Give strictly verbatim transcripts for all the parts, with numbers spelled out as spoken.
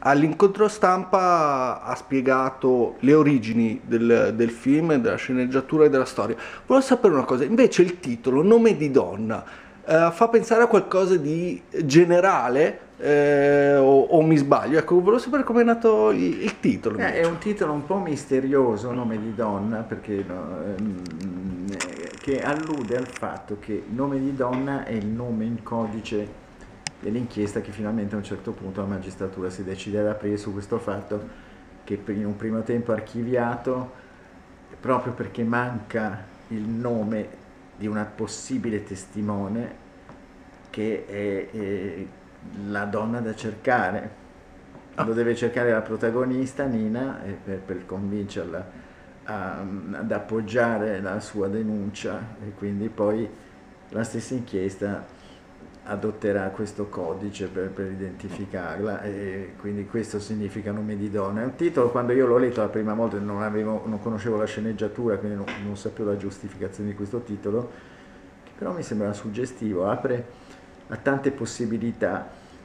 all'incontro stampa ha spiegato le origini del, del film, della sceneggiatura e della storia. Volevo sapere una cosa, invece il titolo, Nome di donna, eh, fa pensare a qualcosa di generale eh, o, o mi sbaglio? Ecco, volevo sapere come è nato il, il titolo. Eh, è un titolo un po' misterioso, Nome di donna, perché no, ehm, che allude al fatto che Nome di donna è il nome in codice dell'inchiesta che finalmente a un certo punto la magistratura si decide ad aprire su questo fatto, che in un primo tempo archiviato proprio perché manca il nome di una possibile testimone che è, è la donna da cercare. Lo deve cercare la protagonista Nina per, per convincerla a, ad appoggiare la sua denuncia, e quindi poi la stessa inchiesta adotterà questo codice per, per identificarla, e quindi questo significa Nome di donna. È un titolo, quando io l'ho letto la prima volta non, avevo, non conoscevo la sceneggiatura, quindi non, non sapevo la giustificazione di questo titolo, che però mi sembra suggestivo, apre a tante possibilità,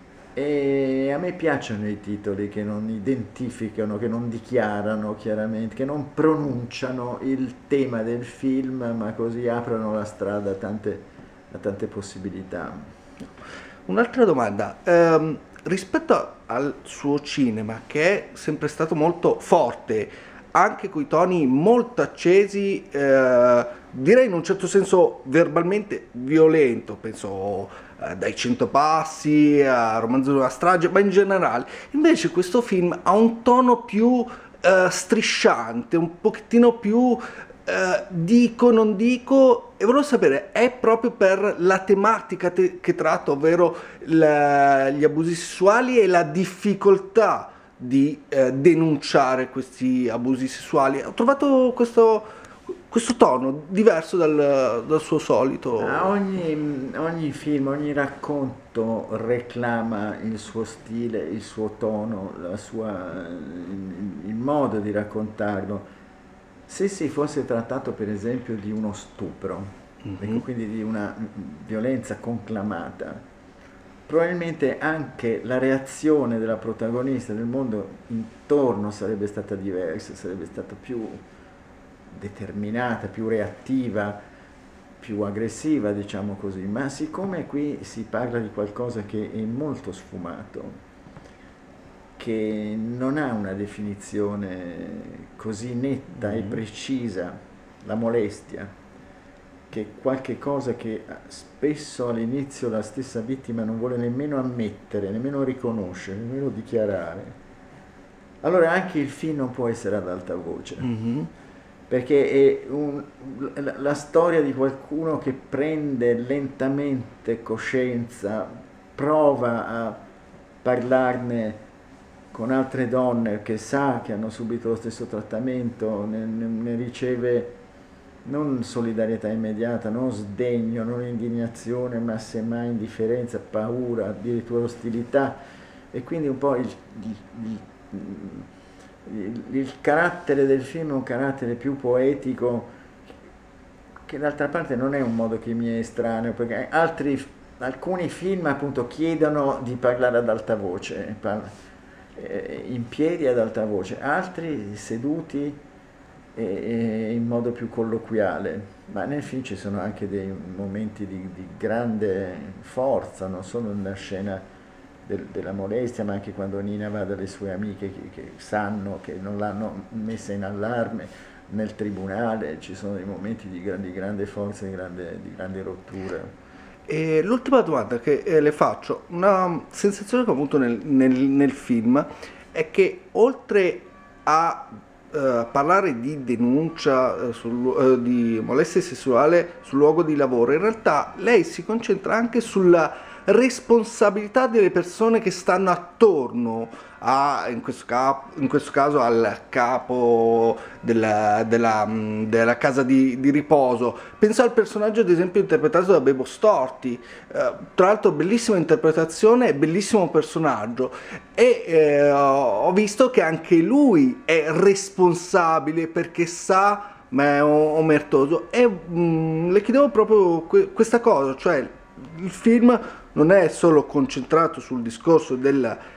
e a me piacciono i titoli che non identificano, che non dichiarano chiaramente, che non pronunciano il tema del film, ma così aprono la strada a tante, a tante possibilità. Un'altra domanda, ehm, rispetto al suo cinema, che è sempre stato molto forte, anche coi toni molto accesi, eh, direi in un certo senso verbalmente violento, penso eh, dai Cento Passi a Romanzo di una strage, ma in generale, invece questo film ha un tono più eh, strisciante, un pochettino più Uh, dico, non dico, e volevo sapere, è proprio per la tematica te- che tratta, ovvero la- gli abusi sessuali e la difficoltà di uh, denunciare questi abusi sessuali? Ho trovato questo, questo tono diverso dal, dal suo solito. Ah, ogni, ogni film, ogni racconto reclama il suo stile, il suo tono, la sua, il, il modo di raccontarlo. Se si fosse trattato per esempio di uno stupro, mm-hmm. ecco, quindi di una violenza conclamata, probabilmente anche la reazione della protagonista del mondo intorno sarebbe stata diversa, sarebbe stata più determinata, più reattiva, più aggressiva, diciamo così. Ma siccome qui si parla di qualcosa che è molto sfumato, che non ha una definizione così netta e precisa, la molestia, che è qualche cosa che spesso all'inizio la stessa vittima non vuole nemmeno ammettere, nemmeno riconoscere, nemmeno dichiarare, allora anche il film non può essere ad alta voce, mm-hmm. perché è un, la, la storia di qualcuno che prende lentamente coscienza, prova a parlarne con altre donne che sa che hanno subito lo stesso trattamento, ne, ne riceve non solidarietà immediata, non sdegno, non indignazione, ma semmai indifferenza, paura, addirittura ostilità, e quindi un po' il, il, il, il carattere del film è un carattere più poetico, che d'altra parte non è un modo che mi è estraneo, perché altri, alcuni film appunto chiedono di parlare ad alta voce, parla, in piedi ad alta voce, altri seduti e, e in modo più colloquiale, ma nel film ci sono anche dei momenti di, di grande forza, non solo nella scena del, della molestia, ma anche quando Nina va dalle sue amiche che, che sanno che non l'hanno messa in allarme, nel tribunale ci sono dei momenti di, di grande forza, di grande, di grande rottura. E l'ultima domanda che eh, le faccio, una sensazione che ho avuto nel, nel, nel film è che oltre a eh, parlare di denuncia eh, sul, eh, di molestia sessuale sul luogo di lavoro, in realtà lei si concentra anche sulla responsabilità delle persone che stanno attorno a, in questo, capo, in questo caso al capo della, della, della casa di, di riposo. Penso al personaggio ad esempio interpretato da Bebo Storti, eh, tra l'altro bellissima interpretazione e bellissimo personaggio, e eh, ho visto che anche lui è responsabile perché sa ma è omertoso, e mh, le chiedevo proprio que- questa cosa, cioè il film non è solo concentrato sul discorso del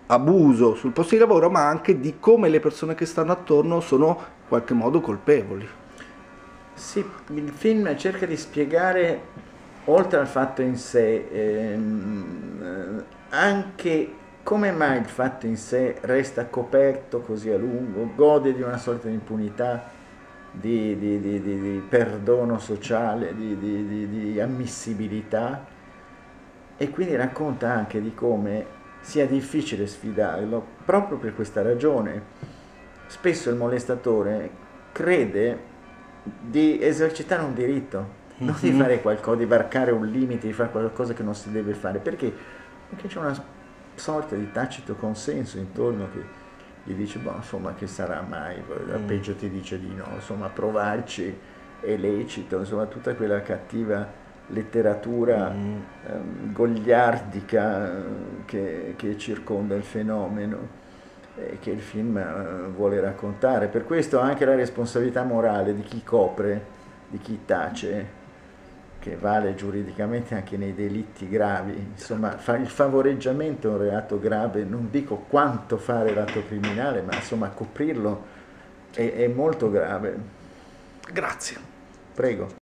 abuso sul posto di lavoro, ma anche di come le persone che stanno attorno sono in qualche modo colpevoli. Sì, il film cerca di spiegare, oltre al fatto in sé, ehm, anche come mai il fatto in sé resta coperto così a lungo, gode di una sorta di impunità, di, di- di- di- di perdono sociale, di, di- di- di ammissibilità, e quindi racconta anche di come sia difficile sfidarlo proprio per questa ragione. Spesso il molestatore crede di esercitare un diritto, non di fare qualcosa, di varcare un limite, di fare qualcosa che non si deve fare, perché, perché c'è una sorta di tacito consenso intorno che gli dice, boh, insomma, che sarà mai, al peggio ti dice di no, insomma, provarci è lecito, insomma, tutta quella cattiva letteratura ehm, goliardica eh, che, che circonda il fenomeno e che il film eh, vuole raccontare. Per questo anche la responsabilità morale di chi copre, di chi tace, che vale giuridicamente anche nei delitti gravi. Insomma, fa- il favoreggiamento è un reato grave, non dico quanto fare l'atto criminale, ma insomma coprirlo è, è molto grave. Grazie. Prego.